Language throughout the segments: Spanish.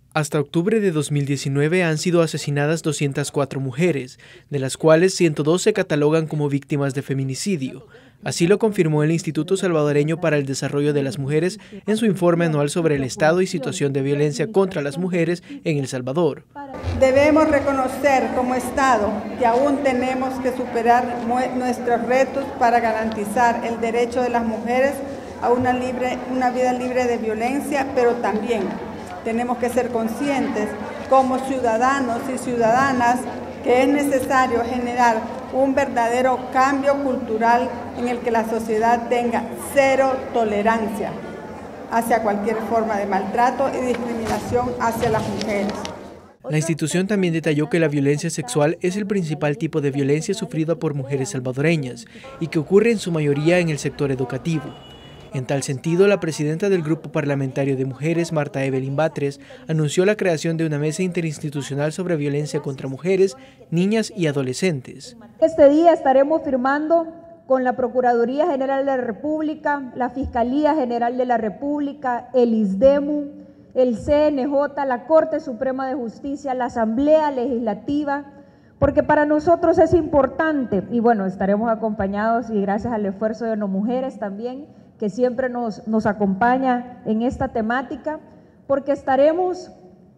Hasta octubre de 2019 han sido asesinadas 204 mujeres, de las cuales 102 se catalogan como víctimas de feminicidio. Así lo confirmó el Instituto Salvadoreño para el Desarrollo de las Mujeres en su informe anual sobre el estado y situación de violencia contra las mujeres en El Salvador. Debemos reconocer como Estado que aún tenemos que superar nuestros retos para garantizar el derecho de las mujeres a una vida libre de violencia, pero también tenemos que ser conscientes como ciudadanos y ciudadanas que es necesario generar un verdadero cambio cultural en el que la sociedad tenga cero tolerancia hacia cualquier forma de maltrato y discriminación hacia las mujeres. La institución también detalló que la violencia sexual es el principal tipo de violencia sufrida por mujeres salvadoreñas y que ocurre en su mayoría en el sector educativo. En tal sentido, la presidenta del Grupo Parlamentario de Mujeres, Marta Evelyn Batres, anunció la creación de una mesa interinstitucional sobre violencia contra mujeres, niñas y adolescentes. Este día estaremos firmando con la Procuraduría General de la República, la Fiscalía General de la República, el ISDEMU, el CNJ, la Corte Suprema de Justicia, la Asamblea Legislativa, porque para nosotros es importante, y bueno, estaremos acompañados y gracias al esfuerzo de las mujeres también, que siempre nos acompaña en esta temática, porque estaremos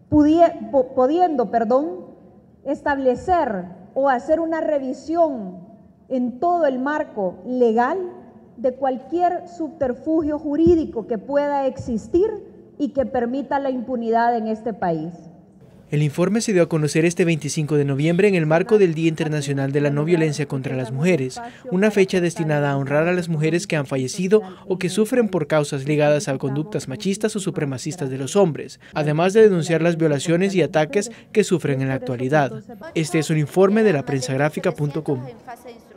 pudiendo establecer o hacer una revisión en todo el marco legal de cualquier subterfugio jurídico que pueda existir y que permita la impunidad en este país. El informe se dio a conocer este 25 de noviembre en el marco del Día Internacional de la No Violencia contra las Mujeres, una fecha destinada a honrar a las mujeres que han fallecido o que sufren por causas ligadas a conductas machistas o supremacistas de los hombres, además de denunciar las violaciones y ataques que sufren en la actualidad. Este es un informe de laprensagrafica.com.